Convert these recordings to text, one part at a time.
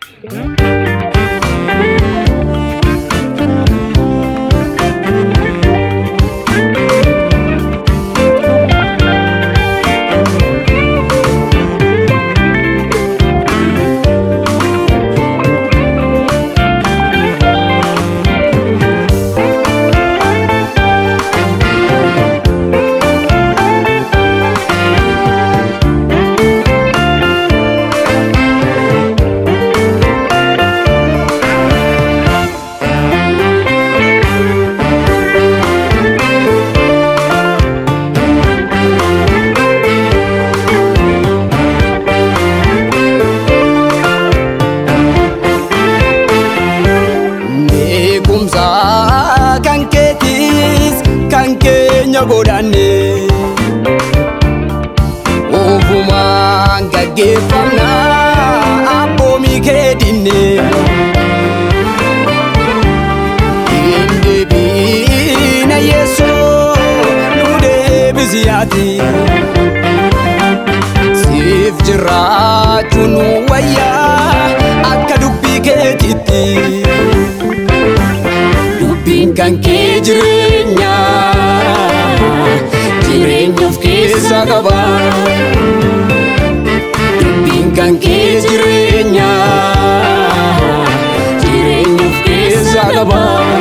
Godane Ofuma ngagefamna abomi kedine Inde bina yeso nude biziati Sif jirachun waya akka dubbi ketiti Dubbin kan ke jirenya Jireenyaaf keessa qaba Dubbiin kan kee jireenyaaf keessa qaba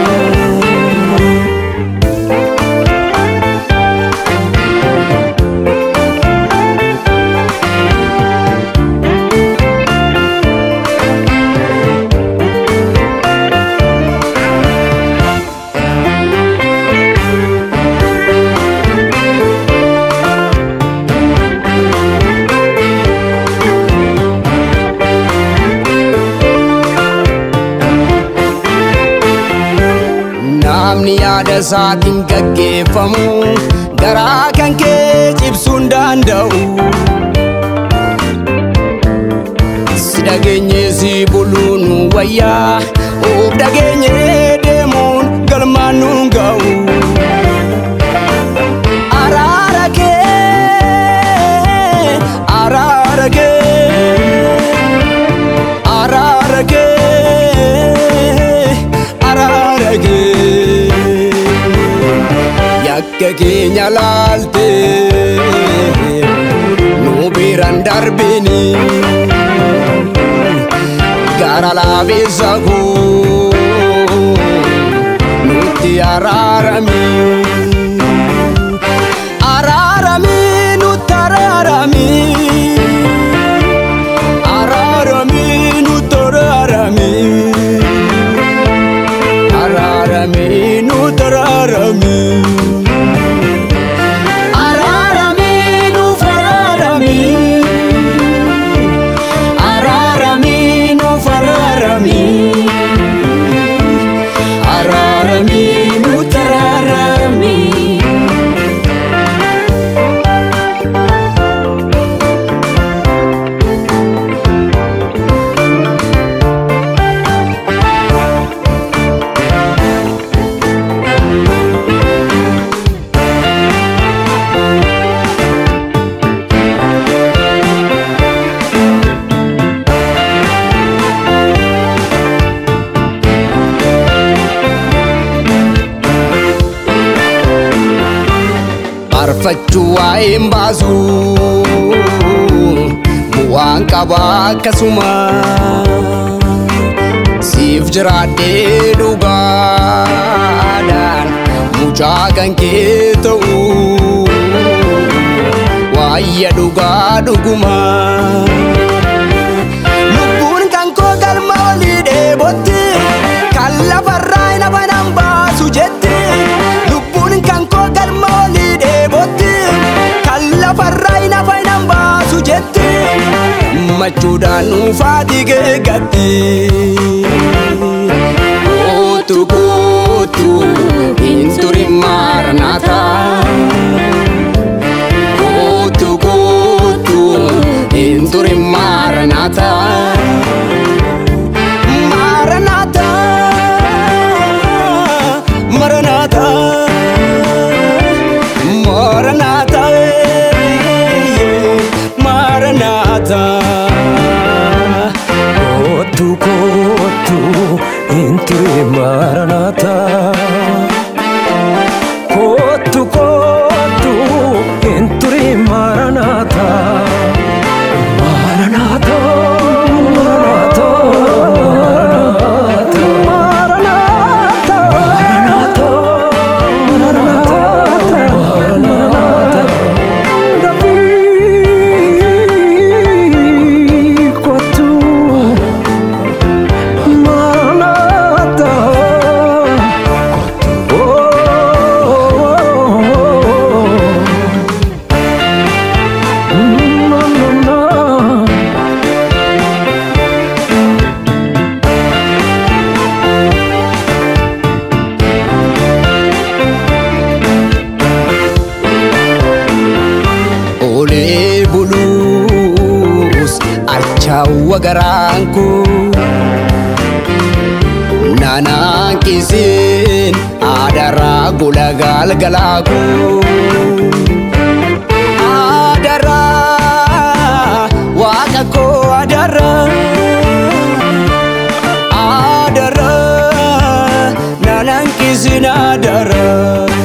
Namni yaada isaatiin gaggeeffamu garaa kan kee cibsuu hin danda'u Si dhageenyee si buluun wayyaa Of dhageenyee deemuun galmaan nuun ga'u Araara kee Araara kee Araara kee Araara kee Yakka keenya laalte nu biraan darbini gara laafessa koo nutti araarami Araarami nutti araarami Araarami nutti araarami Araarami nutti araarami Arfachuu waa'een baasu bu'aan qaba akkasuma Siif jiraadhee dhugaadhaan mucaa kan kee ta'u Waayya dhugaa dhuguma Lubbuun kan koo galma olii dheebotti Kan lafarraa hin hafanaan baasu jetti Lubbuun kan koo galma olii dheebotti Kan lafarraa hin hafanaan baasu jetti Machuudhaan nuufaati geeggatti Kootu kootu hin turin maaranaata Kootu kootu hin turin maaranaata Maranatha Maranatha Maranatha Maranatha kottu inturi maranata. Kottu inturi maranata. Maranata, maranata, maranata, maranata, maranata, maranata. Davi kottu maranata. Ole bulus achawa garanku nanan kisin adara gulagal galaku adara wakako adara adara nanan kisin adara